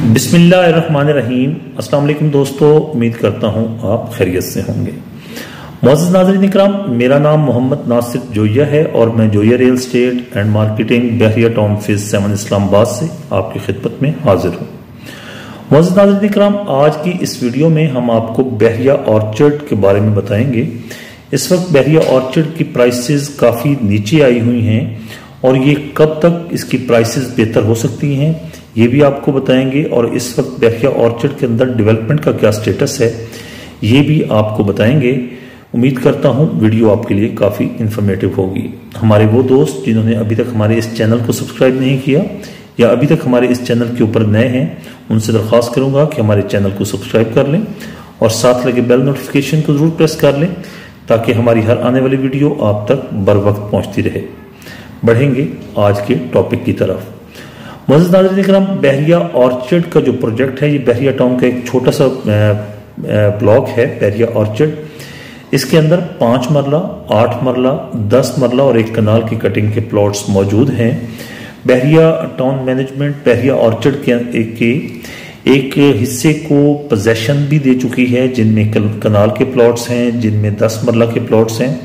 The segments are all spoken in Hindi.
बिस्मिल्लाहिर्रहमानिर्रहीम। अस्सलाम वालेकुम दोस्तों, उम्मीद करता हूँ आप खैरियत से होंगे। मुअज़्ज़ज़ नाज़रीन इकराम, मेरा नाम मोहम्मद नासिर जोया है और मैं Zoya real estate and marketing Bahria Town phase 7 Islamabad से आपकी खिदमत में हाजिर हूँ। मुअज़्ज़ज़ नाज़रीन इकराम, आज की इस वीडियो में हम आपको बहरिया ऑर्चर्ड के बारे में बताएंगे। इस वक्त बहरिया ऑर्चर्ड की प्राइसेस काफ़ी नीचे आई हुई हैं और ये कब तक इसकी प्राइसेस बेहतर हो सकती हैं ये भी आपको बताएंगे, और इस वक्त बहरिया ऑर्चर्ड के अंदर डेवलपमेंट का क्या स्टेटस है ये भी आपको बताएंगे। उम्मीद करता हूं वीडियो आपके लिए काफ़ी इंफॉर्मेटिव होगी। हमारे वो दोस्त जिन्होंने अभी तक हमारे इस चैनल को सब्सक्राइब नहीं किया या अभी तक हमारे इस चैनल के ऊपर नए हैं, उनसे दरख्वास्त करूंगा कि हमारे चैनल को सब्सक्राइब कर लें और साथ लगे बेल नोटिफिकेशन को जरूर प्रेस कर लें ताकि हमारी हर आने वाली वीडियो आप तक बर वक्त पहुंचती रहे। बढ़ेंगे आज के टॉपिक की तरफ। मुअज़्ज़ज़ नाज़रीन इकराम, बहरिया ऑर्चर्ड का जो प्रोजेक्ट है ये बहरिया टाउन का एक छोटा सा ब्लॉक है बहरिया ऑर्चर्ड। इसके अंदर 5 मरला, 8 मरला, 10 मरला और एक कनाल की कटिंग के प्लॉट्स मौजूद हैं। Bahria Town management Bahria Orchard के एक हिस्से को पोजेशन भी दे चुकी है, जिनमें कनाल के प्लॉट्स हैं, जिनमें 10 मरला के प्लॉट्स हैं।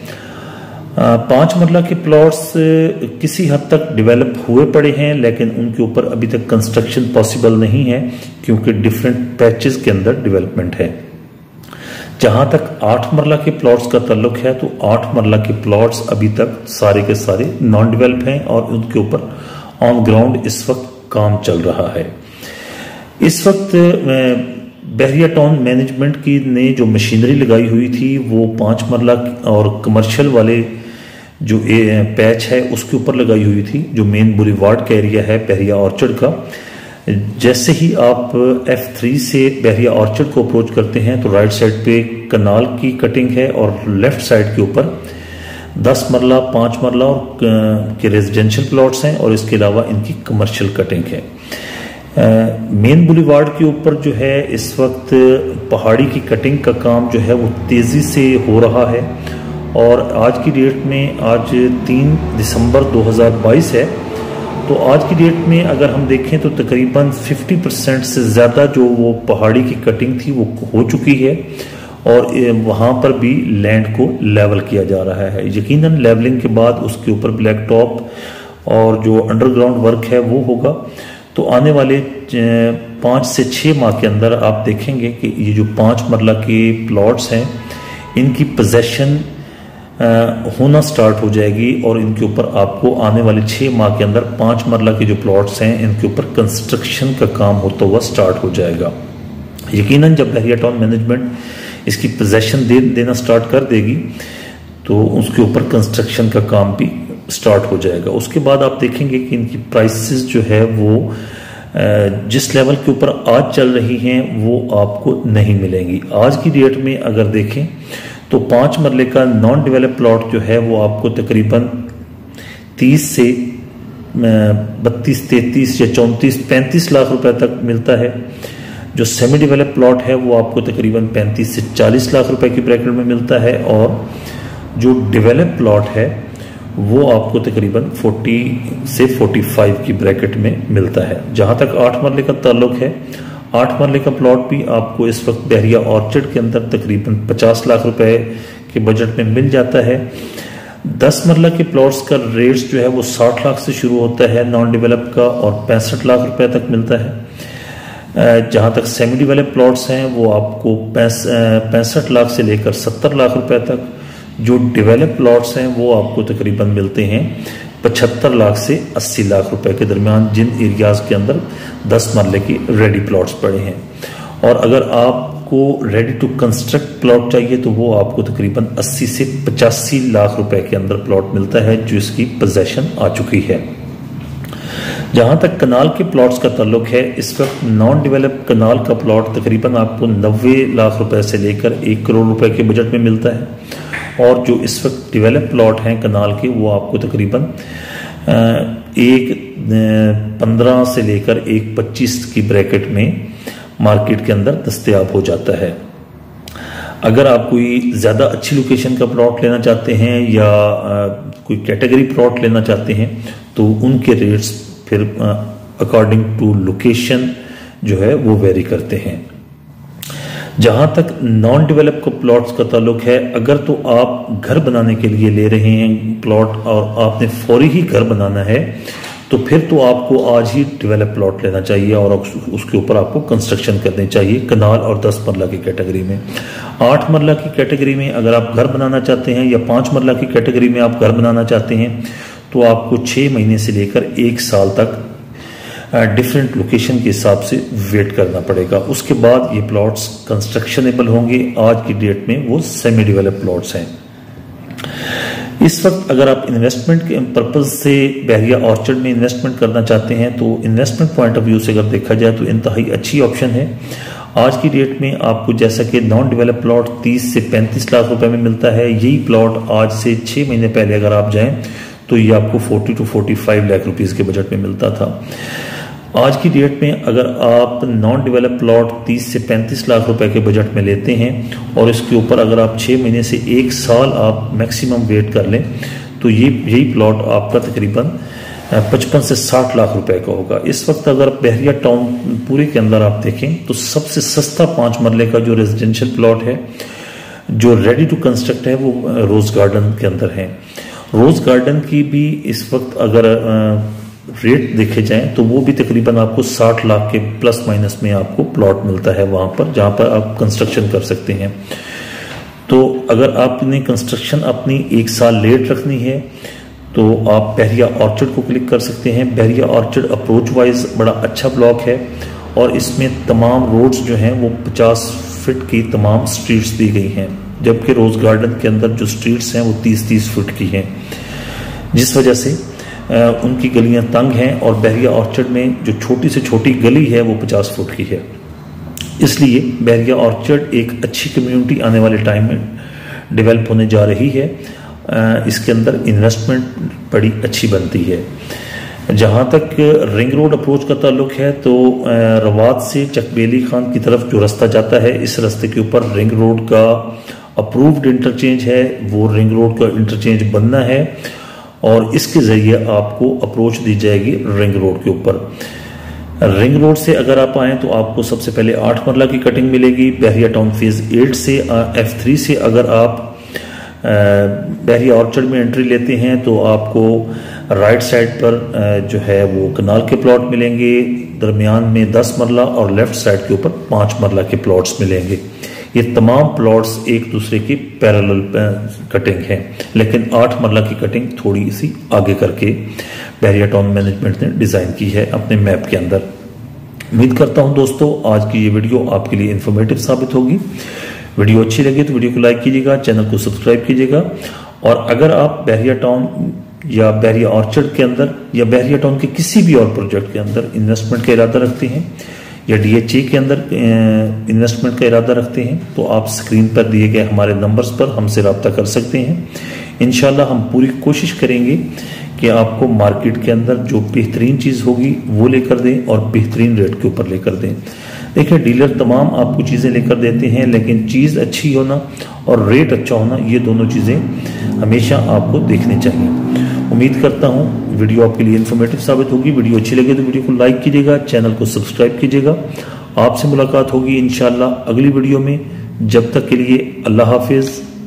5 मरला के प्लॉट्स किसी हद तक डेवलप हुए पड़े हैं, लेकिन उनके ऊपर अभी तक कंस्ट्रक्शन पॉसिबल नहीं है क्योंकि डिफरेंट पैचेस के अंदर डेवलपमेंट है। जहां तक 8 मरला के प्लॉट्स का ताल्लुक है तो 8 मरला के प्लॉट्स अभी तक सारे के सारे नॉन डेवलप हैं और उनके ऊपर ऑन ग्राउंड इस वक्त काम चल रहा है। इस वक्त बहरिया टाउन मैनेजमेंट की ने जो मशीनरी लगाई हुई थी वो 5 मरला और कमर्शियल वाले जो पैच है उसके ऊपर लगाई हुई थी, जो मेन बुलीवार्ड का एरिया है बहरिया ऑर्चर्ड का। जैसे ही आप F3 से बहरिया ऑर्चर्ड को अप्रोच करते हैं तो राइट साइड पे कनाल की कटिंग है और लेफ्ट साइड के ऊपर 10 मरला, 5 मरला और के रेजिडेंशियल प्लॉट्स हैं और इसके अलावा इनकी कमर्शियल कटिंग है। मेन बुलीवार्ड के ऊपर जो है इस वक्त पहाड़ी की कटिंग का काम जो है वो तेज़ी से हो रहा है और आज की डेट में आज 3 दिसंबर 2022 है, तो आज की डेट में अगर हम देखें तो तकरीबन 50% से ज़्यादा जो वो पहाड़ी की कटिंग थी वो हो चुकी है और वहाँ पर भी लैंड को लेवल किया जा रहा है। यकीनन लेवलिंग के बाद उसके ऊपर ब्लैक टॉप और जो अंडरग्राउंड वर्क है वो होगा। तो आने वाले 5 से 6 माह के अंदर आप देखेंगे कि ये जो 5 मरला के प्लॉट्स हैं इनकी पोजेशन होना स्टार्ट हो जाएगी और इनके ऊपर आपको आने वाले 6 माह के अंदर 5 मरला के जो प्लॉट्स हैं इनके ऊपर कंस्ट्रक्शन का काम होता हुआ स्टार्ट हो जाएगा। यकीनन जब बहरिया टाउन मैनेजमेंट इसकी पोजेशन देना स्टार्ट कर देगी तो उसके ऊपर कंस्ट्रक्शन का काम भी स्टार्ट हो जाएगा। उसके बाद आप देखेंगे कि इनकी प्राइसेस जो है वो जिस लेवल के ऊपर आज चल रही हैं वो आपको नहीं मिलेंगी। आज की डेट में अगर देखें तो 5 मरले का नॉन डेवलप प्लॉट जो है वो आपको तकरीबन 30 से 32, 33 या 34, 35 लाख रुपए तक मिलता है। जो सेमी डेवलप प्लॉट है वो आपको तकरीबन 35 से 40 लाख रुपए की ब्रैकेट में मिलता है और जो डेवलप प्लॉट है वो आपको तकरीबन 40 से 45 की ब्रैकेट में मिलता है। जहां तक 8 मरले का ताल्लुक है, 8 मरले का प्लॉट भी आपको इस वक्त बहरिया ऑर्चर्ड के अंदर तकरीबन 50 लाख रुपए के बजट में मिल जाता है। 10 मरला के प्लॉट्स का रेट्स जो है वो 60 लाख से शुरू होता है नॉन डेवलप का और 65 लाख रुपए तक मिलता है। जहां तक सेमी डेवलप प्लॉट्स हैं वो आपको 65 लाख से लेकर 70 लाख रुपए तक। जो डेवलप प्लॉट्स हैं वो आपको तकरीबन मिलते हैं 75 लाख से 80 लाख रुपए के दरमियान, जिन एरियाज के अंदर 10 मरले के रेडी प्लॉट्स पड़े हैं। और अगर आपको रेडी टू कंस्ट्रक्ट प्लॉट चाहिए तो वो आपको तकरीबन 80 से 85 लाख रुपए के अंदर प्लॉट मिलता है जो इसकी पोजेशन आ चुकी है। जहां तक कनाल के प्लॉट्स का ताल्लुक है, इस वक्त नॉन डेवलप कनाल का प्लॉट तकरीबन आपको 90 लाख रुपए से लेकर 1 करोड़ रुपए के बजट में मिलता है और जो इस वक्त डेवलप प्लॉट हैं कनाल के वो आपको तकरीबन 1.15 से लेकर 1.25 की ब्रैकेट में मार्केट के अंदर दस्तयाब हो जाता है। अगर आप कोई ज़्यादा अच्छी लोकेशन का प्लॉट लेना चाहते हैं या कोई कैटेगरी प्लॉट लेना चाहते हैं तो उनके रेट्स फिर अकॉर्डिंग टू लोकेशन जो है वो वेरी करते हैं। जहां तक नॉन डेवलप प्लॉट्स का ताल्लुक है, अगर तो आप घर बनाने के लिए ले रहे हैं प्लॉट और आपने फौरी ही घर बनाना है, तो फिर तो आपको आज ही डेवलप प्लॉट लेना चाहिए और उसके ऊपर आपको कंस्ट्रक्शन करनी चाहिए कनाल और 10 मरला की कैटेगरी में। 8 मरला की कैटेगरी में अगर आप घर बनाना चाहते हैं या 5 मरला की कैटेगरी में आप घर बनाना चाहते हैं, तो आपको 6 महीने से लेकर 1 साल तक डिफरेंट लोकेशन के हिसाब से वेट करना पड़ेगा। उसके बाद ये प्लॉट्स कंस्ट्रक्शनेबल होंगे। आज की डेट में वो सेमी डेवलप प्लॉट्स हैं। इस वक्त अगर आप इन्वेस्टमेंट के पर्पज से बहरिया ऑर्चर्ड में इन्वेस्टमेंट करना चाहते हैं, तो इन्वेस्टमेंट पॉइंट ऑफ व्यू से अगर देखा जाए तो इंतहाई अच्छी ऑप्शन है। आज की डेट में आपको जैसा कि नॉन डेवलप प्लॉट 30 से 35 लाख रुपए में मिलता है, यही प्लॉट आज से 6 महीने पहले अगर आप जाएं तो ये आपको 40 to 45 लाख रुपीस के बजट में मिलता था। आज की डेट में अगर आप नॉन डेवलप प्लॉट 30 से 35 लाख रुपए के बजट में लेते हैं और इसके ऊपर अगर आप 6 महीने से 1 साल आप मैक्सिमम वेट कर लें, तो यही प्लॉट आपका तकरीबन 55 से 60 लाख रुपए का होगा। इस वक्त अगर बहरिया टाउन पूरे के अंदर आप देखें तो सबसे सस्ता 5 मरले का जो रेजिडेंशियल प्लॉट है जो रेडी टू कंस्ट्रक्ट है वो रोज गार्डन के अंदर है। रोज गार्डन की भी इस वक्त अगर रेट देखे जाएं तो वो भी तकरीबन आपको 60 लाख के प्लस माइनस में आपको प्लॉट मिलता है वहां पर, जहां पर आप कंस्ट्रक्शन कर सकते हैं। तो अगर आपने कंस्ट्रक्शन अपनी 1 साल लेट रखनी है तो आप बहरिया ऑर्चर्ड को क्लिक कर सकते हैं। बहरिया ऑर्चर्ड अप्रोच वाइज बड़ा अच्छा ब्लॉक है और इसमें तमाम रोड्स जो हैं वो 50 फीट की तमाम स्ट्रीट्स दी गई हैं, जबकि रोज गार्डन के अंदर जो स्ट्रीट्स हैं वो 30-30 फीट की हैं, जिस वजह से उनकी गलियां तंग हैं और बहरिया ऑर्चर्ड में जो छोटी से छोटी गली है वो 50 फुट की है। इसलिए बहरिया ऑर्चर्ड एक अच्छी कम्युनिटी आने वाले टाइम में डेवलप होने जा रही है। इसके अंदर इन्वेस्टमेंट बड़ी अच्छी बनती है। जहां तक रिंग रोड अप्रोच का ताल्लुक है तो रवात से चकबेली खान की तरफ जो रास्ता जाता है, इस रास्ते के ऊपर रिंग रोड का अप्रूव्ड इंटरचेंज है, वो रिंग रोड का इंटरचेंज बनना है और इसके जरिए आपको अप्रोच दी जाएगी रिंग रोड के ऊपर। रिंग रोड से अगर आप आए तो आपको सबसे पहले 8 मरला की कटिंग मिलेगी। बहरिया टाउन फेज 8 से F3 से अगर आप बहरिया ऑर्चर्ड में एंट्री लेते हैं तो आपको राइट साइड पर जो है वो कनाल के प्लॉट मिलेंगे, दरमियान में 10 मरला और लेफ्ट साइड के ऊपर 5 मरला के प्लॉट्स मिलेंगे। ये तमाम प्लॉट्स एक दूसरे की पैरेलल कटिंग है, लेकिन 8 मरला की कटिंग थोड़ी सी आगे करके बहरिया टाउन मैनेजमेंट ने डिजाइन की है अपने मैप के अंदर। उम्मीद करता हूं दोस्तों आज की ये वीडियो आपके लिए इंफॉर्मेटिव साबित होगी। वीडियो अच्छी लगी तो वीडियो को लाइक कीजिएगा, चैनल को सब्सक्राइब कीजिएगा और अगर आप बहरिया टाउन या बहरिया ऑर्चर्ड के अंदर या बहरिया टाउन के किसी भी और प्रोजेक्ट के अंदर इन्वेस्टमेंट का इरादा रखते हैं या DHA के अंदर इन्वेस्टमेंट का इरादा रखते हैं तो आप स्क्रीन पर दिए गए हमारे नंबर्स पर हमसे रब्ता कर सकते हैं। इंशाल्लाह हम पूरी कोशिश करेंगे कि आपको मार्केट के अंदर जो बेहतरीन चीज़ होगी वो लेकर दें और बेहतरीन रेट के ऊपर लेकर दें। देखिए डीलर तमाम आपको चीज़ें लेकर देते हैं, लेकिन चीज़ अच्छी होना और रेट अच्छा होना ये दोनों चीज़ें हमेशा आपको देखनी चाहिए। उम्मीद करता हूँ वीडियो आपके लिए इन्फॉर्मेटिव साबित होगी। वीडियो अच्छी लगे तो वीडियो को लाइक कीजिएगा, चैनल को सब्सक्राइब कीजिएगा। आपसे मुलाकात होगी इंशाल्लाह अगली वीडियो में। जब तक के लिए अल्लाह हाफिज।